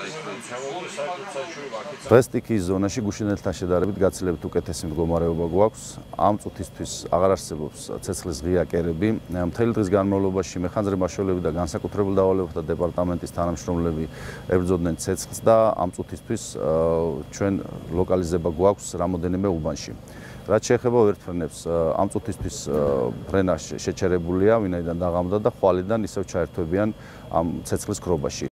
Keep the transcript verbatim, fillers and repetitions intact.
დღეს სტიქიის ზონაში გუშინელთან შედარებით გაცილებით უკეთესი მდგომარეობა გვაქვს. ამ წუთისთვის აღარ არსებობს ცეცხლის ღია კერები. მთელი დღის განმავლობაში მეხანძრე მაშველები და განსაკუთრებულ დავალებათა დეპარტამენტის თანამშრომლები ებრძოდნენ ცეცხლს და ამ წუთისთვის ჩვენ ლოკალიზება გვაქვს რამოდენიმე უბანში. რაც შეეხება ვერტფრენებს, ამ წუთისთვის ფრენა შეჩერებულია, ვინაიდან დაღამდა და ხვალიდან ისევ ჩაერთვებიან ამ ცეცხლის ქრობაში.